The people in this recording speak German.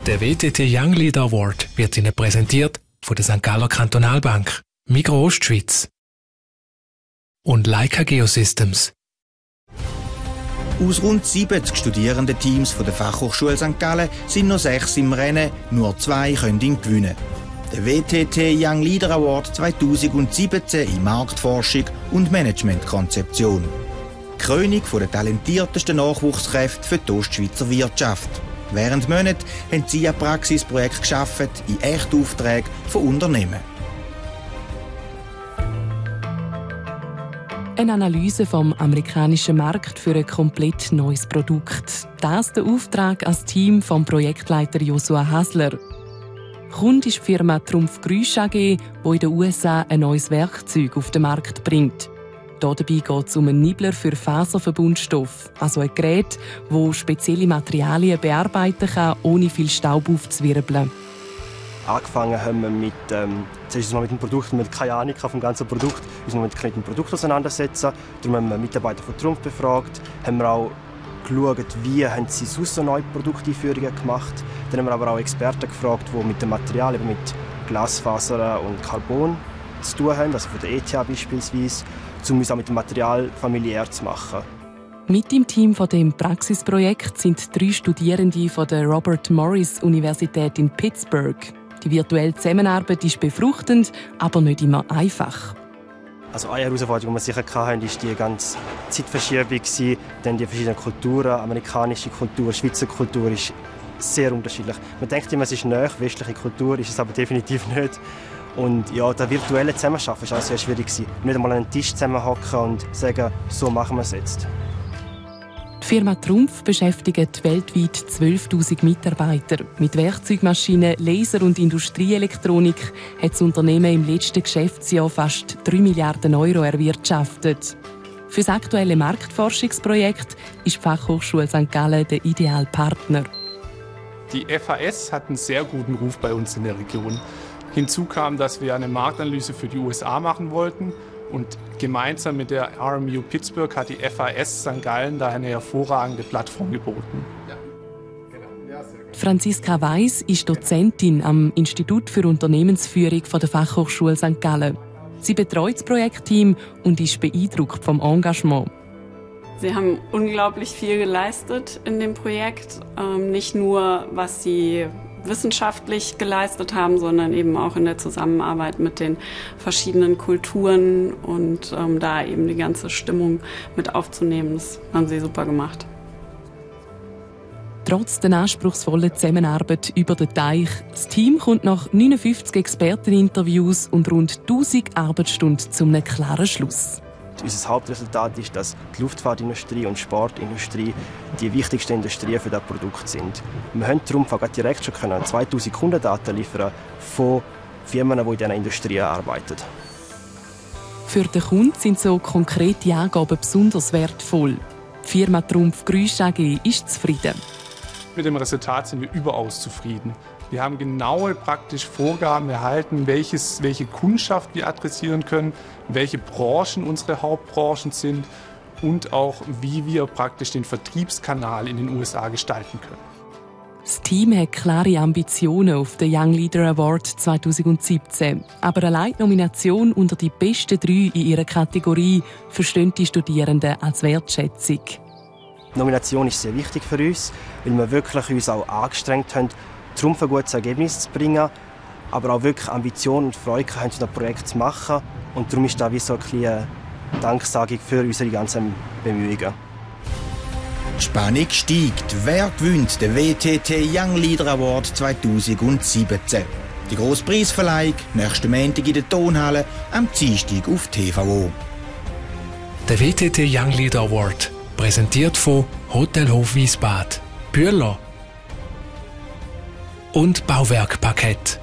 Der WTT Young Leader Award wird Ihnen präsentiert von der St. Galler Kantonalbank, Migros Ostschweiz und Leica Geosystems. Aus rund 70 Studierendenteams von der Fachhochschule St. Gallen sind noch 6 im Rennen, nur 2 können ihn gewinnen. Der WTT Young Leader Award 2017 in Marktforschung und Managementkonzeption. Die Krönung der talentiertesten Nachwuchskräfte für die Ostschweizer Wirtschaft. Während Monaten haben sie ein Praxisprojekt geschaffen in Echtaufträgen von Unternehmen. Eine Analyse vom amerikanischen Markt für ein komplett neues Produkt. Das der Auftrag als Team vom Projektleiter Joshua Hasler. Kunde ist die Firma Trumpf Grüsch AG, die in den USA ein neues Werkzeug auf den Markt bringt. Dabei geht es um einen Nibbler für Faserverbundstoff, also ein Gerät, das spezielle Materialien bearbeiten kann, ohne viel Staub aufzuwirbeln. Angefangen haben wir zuerst mal mit dem Produkt, wir haben keine Ahnung vom ganzen Produkt, uns mit dem Produkt auseinandersetzen. Darum haben wir Mitarbeiter von Trumpf befragt, haben wir auch geschaut, wie haben sie sonst so neue Produkteinführungen gemacht. Dann haben wir aber auch Experten gefragt, die mit dem Material, eben mit Glasfaser und Carbon zu tun haben, also von der ETH beispielsweise, um uns auch mit dem Material familiär zu machen. Mit im Team von dem Praxisprojekt sind 3 Studierende von der Robert Morris Universität in Pittsburgh. Die virtuelle Zusammenarbeit ist befruchtend, aber nicht immer einfach. Also eine Herausforderung, die wir sicher hatten, war die ganze Zeitverschiebung. Dann die verschiedenen Kulturen, amerikanische Kultur, Schweizer Kultur ist sehr unterschiedlich. Man denkt immer, es ist nahe, westliche Kultur, ist es aber definitiv nicht. Und ja, der virtuelle Zusammenarbeiten war auch sehr schwierig. Nicht einmal an einen Tisch zusammenhocken und sagen, so machen wir es jetzt. Die Firma Trumpf beschäftigt weltweit 12'000 Mitarbeiter. Mit Werkzeugmaschinen, Laser und Industrieelektronik hat das Unternehmen im letzten Geschäftsjahr fast 3 Milliarden Euro erwirtschaftet. Für das aktuelle Marktforschungsprojekt ist die Fachhochschule St. Gallen der ideale Partner. Die FAS hat einen sehr guten Ruf bei uns in der Region. Hinzu kam, dass wir eine Marktanalyse für die USA machen wollten. Und gemeinsam mit der RMU Pittsburgh hat die FAS St. Gallen da eine hervorragende Plattform geboten. Franziska Weiss ist Dozentin am Institut für Unternehmensführung der Fachhochschule St. Gallen. Sie betreut das Projektteam und ist beeindruckt vom Engagement. Sie haben unglaublich viel geleistet in dem Projekt. Nicht nur, was sie wissenschaftlich geleistet haben, sondern eben auch in der Zusammenarbeit mit den verschiedenen Kulturen und da eben die ganze Stimmung mit aufzunehmen. Das haben sie super gemacht. Trotz der anspruchsvollen Zusammenarbeit über den Teich, das Team kommt nach 59 Experteninterviews und rund 1000 Arbeitsstunden zu einem klaren Schluss. Unser Hauptresultat ist, dass die Luftfahrtindustrie und die Sportindustrie die wichtigsten Industrien für das Produkt sind. Wir haben darum direkt schon 2000 Kundendaten liefern von Firmen, die in diesen Industrien arbeiten. Für den Kunden sind so konkrete Angaben besonders wertvoll. Die Firma Trumpf Grüsch AG ist zufrieden. Mit dem Resultat sind wir überaus zufrieden. Wir haben genaue praktisch Vorgaben erhalten, welche Kundschaft wir adressieren können, welche Branchen unsere Hauptbranchen sind und auch wie wir praktisch den Vertriebskanal in den USA gestalten können. Das Team hat klare Ambitionen auf den Young Leader Award 2017. Aber eine Nomination unter die besten 3 in ihrer Kategorie verstehen die Studierenden als Wertschätzung. Die Nomination ist sehr wichtig für uns, weil wir wirklich uns auch angestrengt haben, Trumpf ein gutes Ergebnis zu bringen, aber auch wirklich Ambitionen und Freude haben, das Projekt zu machen. Und darum ist das wie so eine Danksagung für unsere ganzen Bemühungen. Die Spannung steigt. Wer gewinnt den WTT Young Leader Award 2017? Die grosse Preisverleihung nächsten Montag in der Tonhalle, am Dienstag auf TVO. Der WTT Young Leader Award, präsentiert von Hotel Hof Wiesbad, Bühler und Bauwerkparkett.